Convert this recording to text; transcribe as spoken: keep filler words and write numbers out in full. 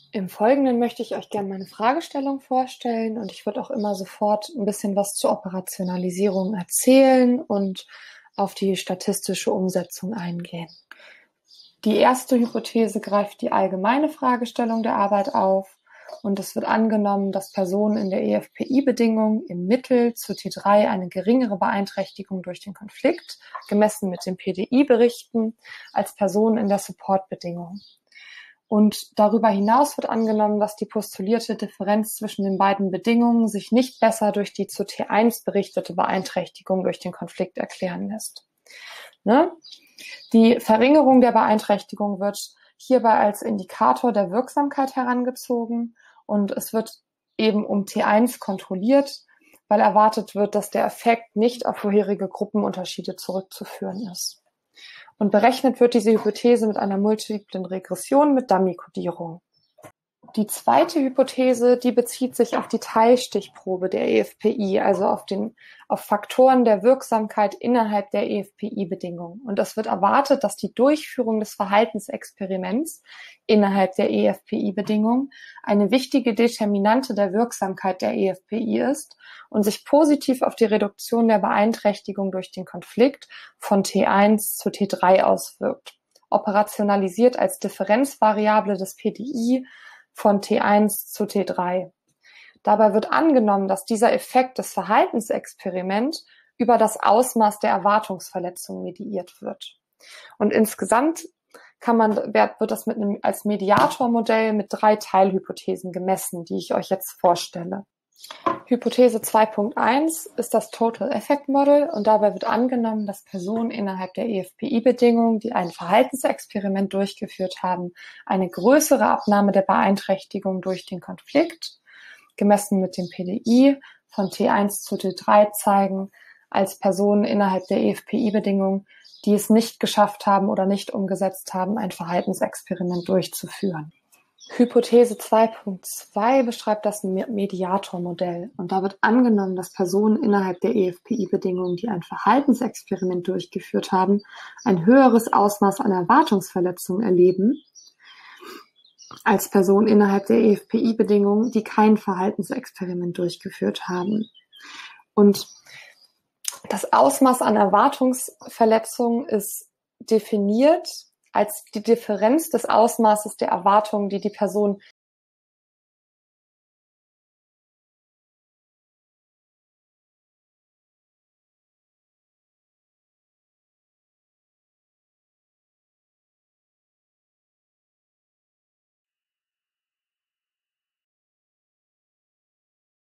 Im Folgenden möchte ich euch gerne meine Fragestellung vorstellen und ich würde auch immer sofort ein bisschen was zur Operationalisierung erzählen und auf die statistische Umsetzung eingehen. Die erste Hypothese greift die allgemeine Fragestellung der Arbeit auf und es wird angenommen, dass Personen in der E F P I-Bedingung im Mittel zu T drei eine geringere Beeinträchtigung durch den Konflikt, gemessen mit dem P D I, berichten, als Personen in der Support-Bedingung. Und darüber hinaus wird angenommen, dass die postulierte Differenz zwischen den beiden Bedingungen sich nicht besser durch die zu T eins berichtete Beeinträchtigung durch den Konflikt erklären lässt. Ne? Die Verringerung der Beeinträchtigung wird hierbei als Indikator der Wirksamkeit herangezogen und es wird eben um T eins kontrolliert, weil erwartet wird, dass der Effekt nicht auf vorherige Gruppenunterschiede zurückzuführen ist. Und berechnet wird diese Hypothese mit einer multiplen Regression mit Dummy-Kodierung. Die zweite Hypothese, die bezieht sich auf die Teilstichprobe der E F P I, also auf den, auf Faktoren der Wirksamkeit innerhalb der E F P I-Bedingungen. Und es wird erwartet, dass die Durchführung des Verhaltensexperiments innerhalb der E F P I-Bedingungen eine wichtige Determinante der Wirksamkeit der E F P I ist und sich positiv auf die Reduktion der Beeinträchtigung durch den Konflikt von T eins zu T drei auswirkt. Operationalisiert als Differenzvariable des P D I von T eins zu T drei. Dabei wird angenommen, dass dieser Effekt des Verhaltensexperiments über das Ausmaß der Erwartungsverletzung mediiert wird. Und insgesamt kann man, wird das mit einem, als Mediatormodell mit drei Teilhypothesen gemessen, die ich euch jetzt vorstelle. Hypothese zwei Punkt eins ist das Total Effect Model und dabei wird angenommen, dass Personen innerhalb der E F P I-Bedingungen, die ein Verhaltensexperiment durchgeführt haben, eine größere Abnahme der Beeinträchtigung durch den Konflikt, gemessen mit dem P D I von T eins zu T drei zeigen, als Personen innerhalb der E F P I-Bedingungen, die es nicht geschafft haben oder nicht umgesetzt haben, ein Verhaltensexperiment durchzuführen. Hypothese zwei Punkt zwei beschreibt das Mediatormodell und da wird angenommen, dass Personen innerhalb der E F P I-Bedingungen, die ein Verhaltensexperiment durchgeführt haben, ein höheres Ausmaß an Erwartungsverletzungen erleben, als Personen innerhalb der E F P I-Bedingungen, die kein Verhaltensexperiment durchgeführt haben. Und das Ausmaß an Erwartungsverletzungen ist definiert als die Differenz des Ausmaßes der Erwartungen, die die Person